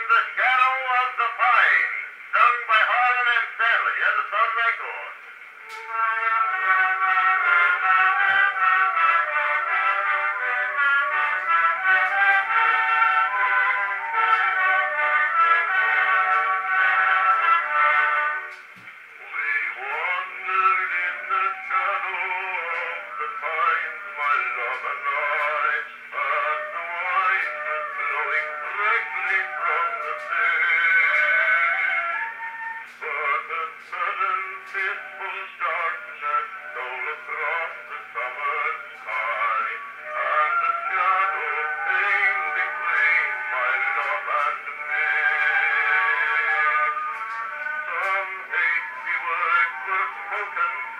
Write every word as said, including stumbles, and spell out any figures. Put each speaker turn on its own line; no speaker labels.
the Shadow of the Pine, sung by Harlan and Stanley as a Sun record. We wandered in the shadow of the pines, my love and I, as the wine was flowing directly from the sea. But a sudden fitful darkness stole across the summer sky, and the shadow came between my love and me. Some hasty words were spoken